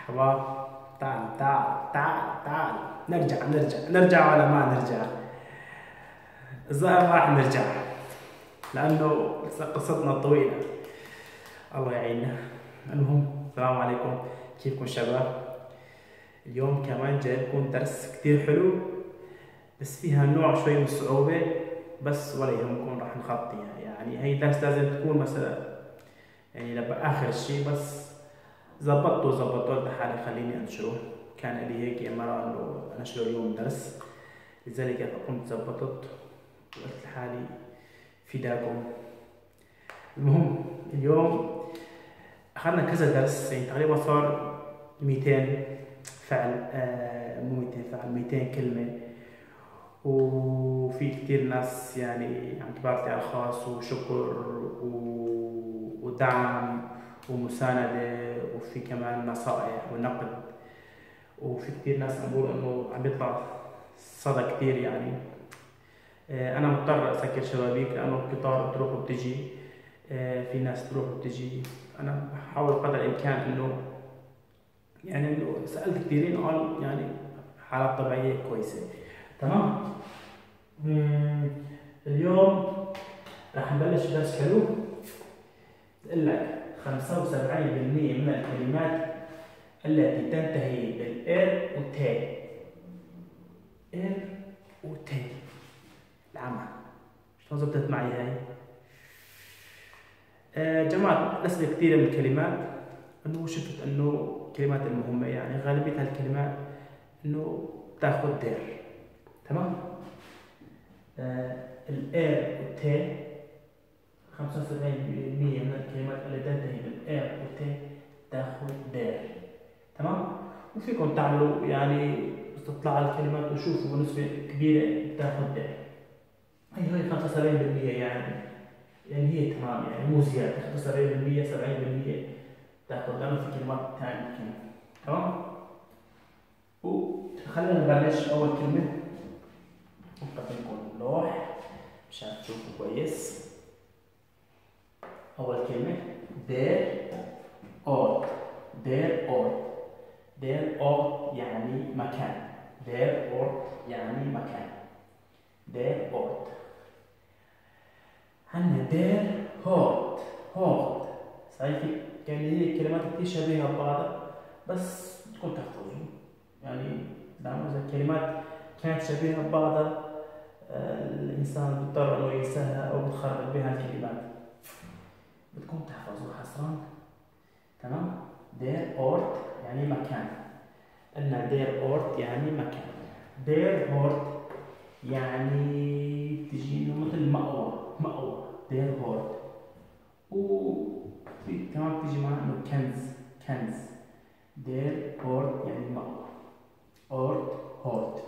شباب، تعال تعال تعال تعال، نرجع ولا ما نرجع؟ الظاهر ما راح نرجع لأنه قصتنا طويلة. الله يعيننا. المهم، السلام عليكم، كيفكم شباب؟ اليوم كمان جاي لكم درس كتير حلو، بس فيها نوع شوي من الصعوبة، بس ولا يهمكم راح نغطيها. يعني هي درس لازم تكون مثلا يعني لآخر الشي، بس زبطته قلت لحالي خليني انشره. كان لي هيك مرة انه انشره اليوم درس، لذلك قمت زبطت وقلت لحالي فداكم. المهم، اليوم اخذنا كذا درس، يعني تقريبا صار 200 فعل، مو 200 فعل، 200 كلمة. وفي كتير ناس يعني عم تبعت لي على الخاص وشكر ودعم ومساندة، وفي كمان نصائح ونقد. وفي كتير ناس عم بيقولوا انه عم بيطلع صدى كتير يعني. انا مضطر اسكر شبابيك لانه القطار بتروح وبتجي، في ناس تروح وبتجي. انا بحاول قدر الامكان انه سالت كثيرين قال يعني حالات طبيعيه كويسه. تمام. اليوم رح نبلش درس حلو. بقول لك 75% من الكلمات التي تنتهي بالإر وتي. إر وتي العمى. شلون زبطت معي هاي؟ جماعة نسبة كثيرة من الكلمات انه شفت انه الكلمات المهمة، يعني غالبية هالكلمات انه بتاخذ دير. تمام؟ الإر وتي 75% من الكلمات اللي تنتهي بالإر وتي تاخذ دير. تمام؟ وفيكم تعملوا يعني تطلع الكلمات وشوفوا بنسبة كبيرة بتاخذ دير. هي 75% يعني هي تمام، يعني مو زيادة. 75% 70% تاخذ، لأنه في كلمات ثانية كمان. تمام؟ وخلينا نبلش. أول كلمة نقدمكم لوح مشان تشوفوا كويس. أول كلمة دير أور. دير أور. دير أور يعني مكان. دير أور يعني مكان. دير أور. عندنا دير هورت. هورت صحيح يعني هي كلمات كتير شبيهة ببعضها، بس بدكم تحفظوا. يعني دائما إذا الكلمات كانت شبيهة ببعضها الإنسان بيضطر إنه ينساها أو بتخرب بها الكلمات. بدكم تحفظوا حصرا. تمام؟ دير أورت يعني مكان. قلنا دير أورت يعني مكان. دير هورت يعني بتجي إنه مثل مأوى. مأوى دير هورت. وفي كمان بتجي معها إنه كنز. كنز. دير هورت يعني مأوى. أورت هورت.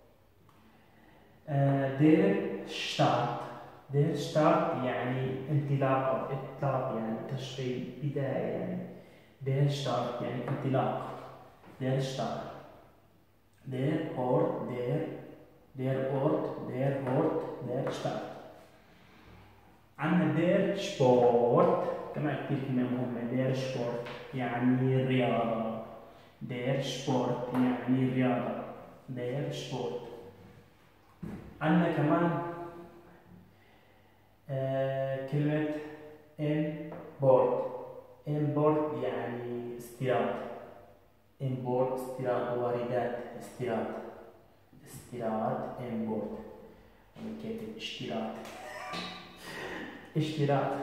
دير شتارت. دير شتارت يعني انطلاق أو إطلاق، يعني تشغيل بداية يعني. دير شتارت يعني انطلاق. دير شتارت. دير أورت. دير أورت. دير هورت. دير شتارت. عندنا دير شبورت كمان كتير كلمة مهمة. دير شبورت يعني رياضة. دير شبورت يعني رياضة. دير شبورت. عندنا كمان كلمة import. import يعني استيراد. import استيراد، واردات استيراد. استيراد import. يعني كاتب اشتراك. اشتراك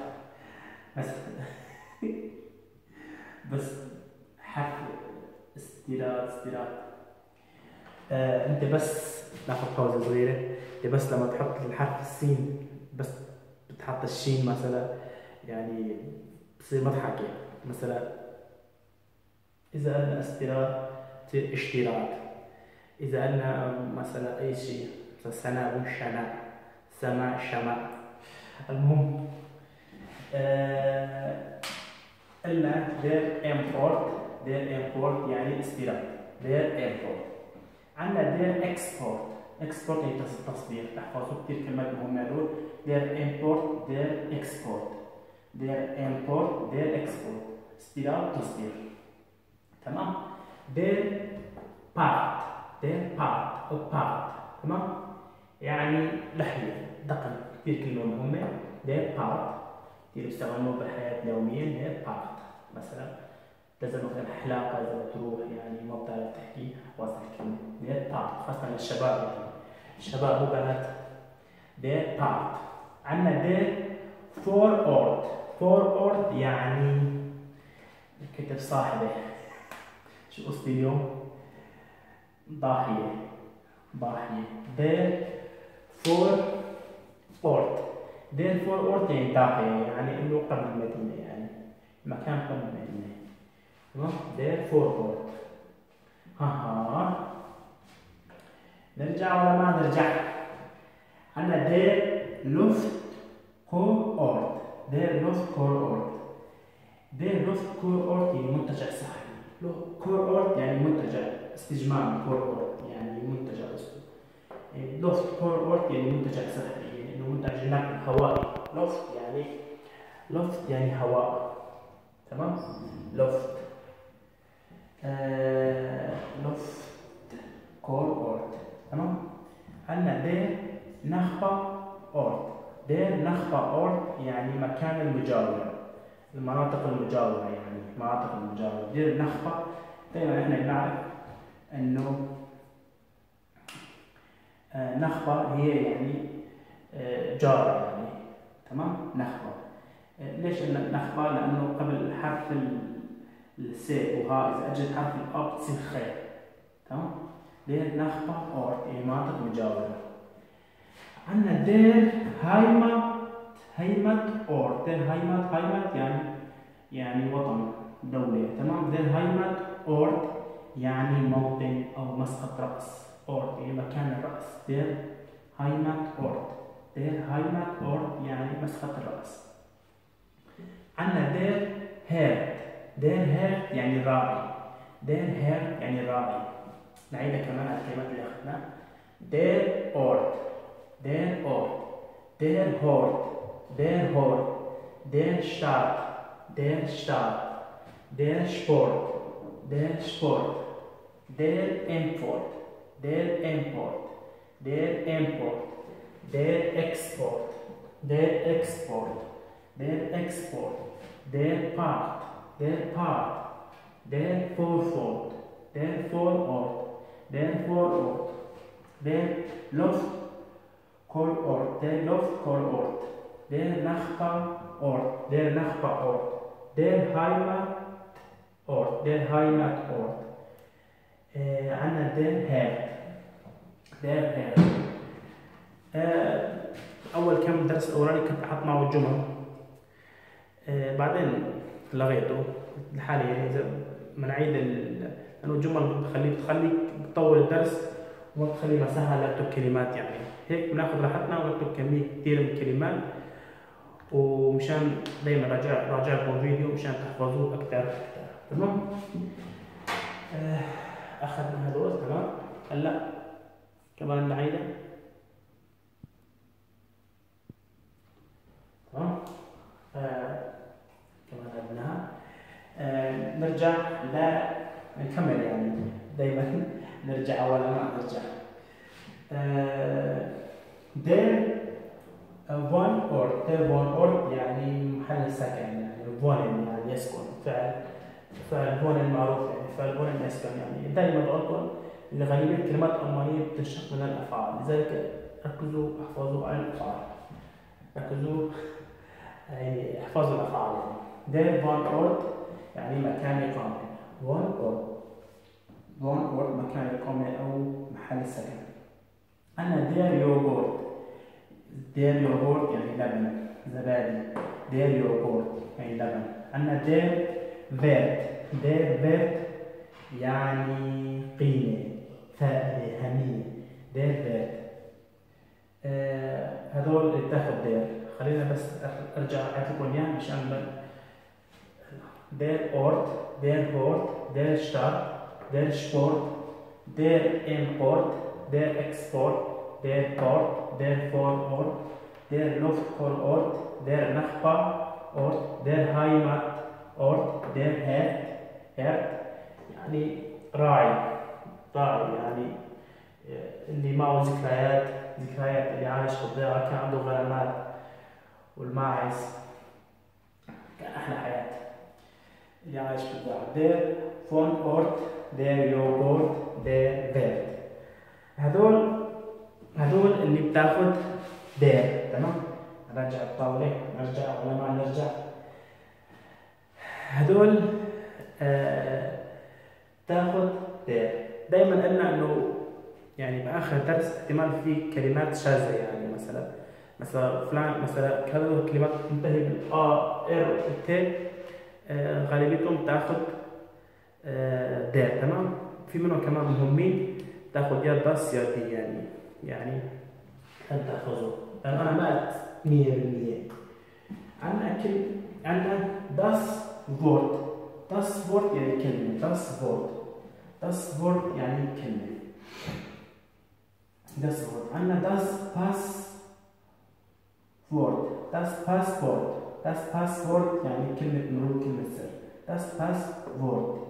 بس حرف استيراد. انت بس ناخذ باوزه صغيره. انت بس لما تحط الحرف السين بس بتحط الشين مثلا، يعني بصير مضحكه. مثلا اذا قلنا استيراد تصير اشتراك. اذا قلنا مثلا اي شيء مثلا سناء وشناء، سماء شماء. المهم قلنا their import. their import يعني استيراد. their import. عندنا their export. export يعني تصدير. احفظوا كثير كلمات مهمة هدول. their import. their export. their import. their export. استيراد تصدير. تمام؟ der Part. der Part أو Part. تمام؟ يعني لحية دقن كثير كلمة مهمة. der Part كثير بيستخدموه بالحياة اليومية. der Part مثلا لازم مثلا حلاقة إذا بتروح يعني ما بتعرف تحكي وصل الكلمة. der Part خاصة للشباب يعني الشباب مو بنات. der Part. عندنا der Vorort. Vorort يعني كتب صاحبه. شو قصدي اليوم؟ ضاحية. ضاحية. der Vorort. der Vorort يعني ضاحية يعني إنه قبل المدينة يعني مكان قبل المدينة. تمام؟ der Vorort. ها نرجع ولا ما نرجع؟ عندنا der Luftkurort. der Luftkurort. der Luftkurort يعني منتجع ساحلي. Kurort يعني منتجع استجمام. Kurort يعني منتجع اسمه. Luftkurort يعني منتجع ساحلي يعني إنه منتجع نقل هوائي. Luft يعني هواء. تمام؟ Luft. Luftkurort. تمام؟ عندنا der Nachbarort. der Nachbarort يعني مكان المجاورة. المناطق المجاورة يعني مناطق المجاورة. der Nachbar دائما احنا بنعرف انه نخبة هي يعني جارة يعني. تمام؟ نخبة. ليش نخبة؟ لأنه قبل حرف السي وها إذا أجت حرف الأب تصير خير. تمام؟ der Nachbarort يعني مناطق مجاورة. عندنا der Heimatort. der Heimat يعني وطن دولة. تمام؟ der Heimatort يعني موطن أو مسقط رأس. Ort يعني مكان الرأس. der Heimatort. der Heimatort يعني مسقط الرأس. عندنا der Herd. der Herd يعني راعي. der Herd يعني راعي. نعيدها كمان على الكلمات اللي أخذناها. der Ort. der Ort. der Hort. der Hort. der Staat. der Staat. der Sport. der Sport. der Import. der Import. der Import. der Export. der Export. der Export. der Part. der Part. der Vorort. der Vorort. der Vorort. der Luftkurort. der Luftkurort. der Nachbarort. der Nachbarort. der Heimatort. der Heimatort. عندنا der Herd. der Herd. أول كم درس أولاني كنت أحط معه الجمل. بعدين لغيته الحالي يعني إذا بنعيد لأنه الجمل بتخليك بتطول الدرس وما بتخلي مساحة لأكتب كلمات يعني. هيك بناخذ راحتنا ونكتب كمية كثير من الكلمات ومشان دايما راجع لكم فيديو مشان تحفظوه أكثر. تمام؟ أخذنا هذول. تمام؟ هلا كمان نعيده. تمام؟ كمان أخذناها. نرجع نكمل يعني دايما نرجع ولا ما نرجع. der Wohnort. der Wohnort يعني محل السكن يعني wohnen يعني يسكن. فعل wohnen معروف يعني فعل wohnen يسكن يعني دائما بقولكم اللي غالبية الكلمات الألمانية بتنشق من الأفعال. لذلك ركزوا احفظوا على الأفعال. ركزوا يعني احفظوا الأفعال يعني. der Wohnort يعني مكان إقامة. Wohnort مكان إقامة أو محل السكن. أنا der Joghurt. der Joghurt يعني لبن زبادي. der Joghurt يعني لبن. أنا der Wert. der Wert يعني قيمة فائدة هنية. der Wert. هذول اللي تاخذ der. خلينا بس أرجع أعطيكم إياه مشان der Ort. der Hort. der Stadt. der Sport. der Import. der Export. der Port. der Vorort. der Luftkurort. der Nachbarort. der Heimatort. der Herd يعني راعي. راعي يعني اللي معه ذكريات اللي عايش في الضيعة، كان عنده غنمات والماعز، كان أحلى حياة اللي عايش في الضيعة. دير فون أورت، دير يوغورت، دير فيرت. هذول اللي بتاخد دير. تمام. نرجع الطاولة، نرجع ولا ما نرجع؟ هذول تاخد دير. دايما قلنا انه يعني باخر درس احتمال في كلمات شاذة، يعني مثلا فلان، مثلا كانوا كلمات تنتهي بالآ إر والت، غالبيتهم تاخد دير. تمام. في منهم كمان مهمين تاخد يا داس يا دي، يعني أنت تحفظه. أنا ما قلت 100%. عندنا داس فورت. داس فورت يعني كلمة. داس فورت يعني كلمة. داس فورت. عندنا داس باس فورت. داس باسبورت. داس باسبورت يعني كلمة مرور، كلمة سر. داس باسبورت.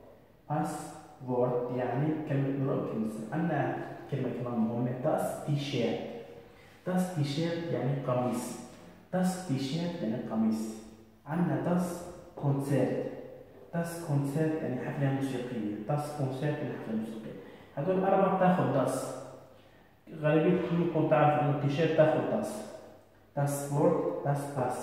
باسبورت يعني كلمة مرور، كلمة سر. عندنا كلمة كمان مهمة، داس تي شيرت. داس تي شيرت يعني قميص. داس تي شيرت يعني قميص. عندنا داس كونسيرت. داس كونسيرت يعني حفلة موسيقية. داس كونسيرت يعني حفلة موسيقية. هدول الأربعة بتاخد داس. غالبية كلكم تعرفوا إنه التيشيرت تاخد داس. داس فورت، داس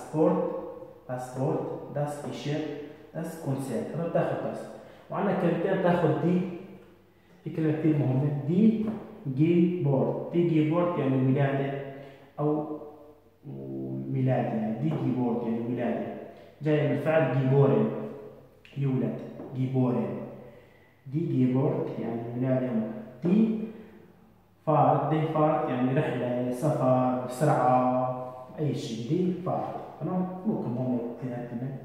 باسبورت، داس تيشيرت، داس كونسيرت. هدول بتاخد داس. وعندنا كلمتين بتاخد دي. في كلمة كتير مهمة، دي جي بورد. دي جي بورد يعني ولادة أو ميلاد، يعني دي جي بورد يعني ولادة، جاية من فعل جيبورن، يولد. جيبورن. دي جيبورد يعني ولادة. دي فارت. دي فارت يعني رحلة، سفر، سرعة، أي شيء. دي فارت. تمام. ممكن هم كلمة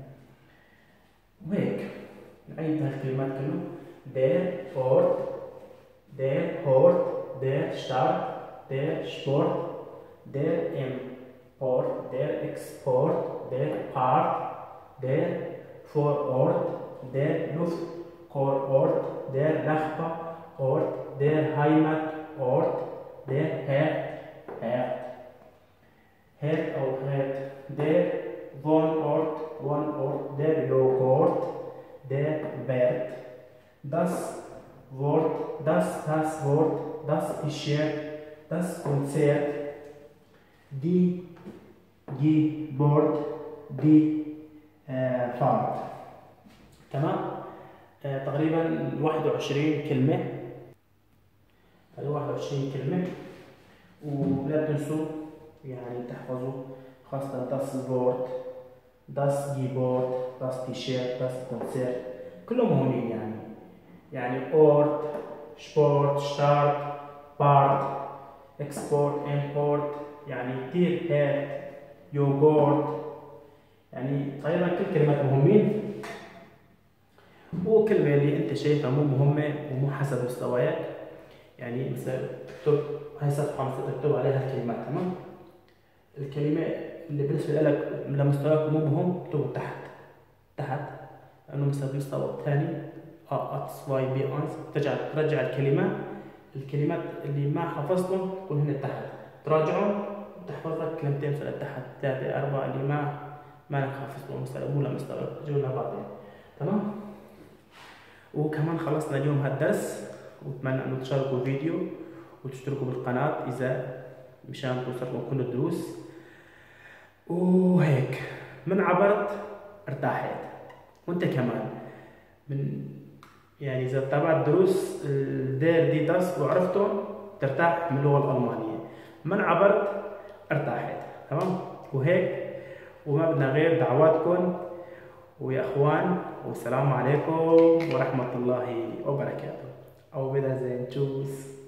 وهيك. نعيد هالكلمات كلهم. دير فورت، دير هورت، دير شتارت، دير شبورت، دير import, der Export, der Part, der Vorort, der Luftkurort, der Nachbarort, der Heimatort, der Herd auch Herd, der Wohnort, der Joghurt, der Wert, das Wort, das Passwort, das T-Shirt, das Konzert, die جيبورد، دي فارت. تمام. تقريبا 21 كلمة. هذه 21 كلمة. ولا تنسوا يعني تحفظوا، خاصة داس بورد، داس جيبورد، داس تيشيرت، داس كونسيرت، كلهم مهمين. يعني اورت، شبورت، شتارت، بارت، اكسبورت، امبورت، يعني كتير. هير، يوغورت، يعني تقريبا كل كلمات مهمين. وكلمة اللي انت شايفها مو مهمة ومو حسب مستواك، يعني مثلا اكتب هاي صفحة مثلا تكتب عليها الكلمات. تمام. الكلمة اللي بالنسبة لك لمستواك مو مهم اكتبه تحت، لأنه مثلا بالمستوى الثاني أتس واي بي أنس ترجع الكلمات اللي ما حفظتهم تكون هنا تحت، تراجعهم وتحفظ لك كلمتين مثلا تحت، 3 4 اللي ما حفظتهم مثلا مو لمستوى جونا بعضين. تمام. وكمان خلصنا اليوم هالدرس، واتمنى انه تشاركوا الفيديو وتشتركوا بالقناة اذا مشان توصلكم كل الدروس. وهيك من عبرت ارتاحت، وانت كمان يعني اذا تابعت دروس الدير دي داس وعرفتهم ترتاح من اللغة الألمانية. من عبرت ارتاحت. تمام. وهيك وما بدنا غير دعواتكم ويا اخوان، والسلام عليكم ورحمة الله وبركاته. او بدها زين تشوز.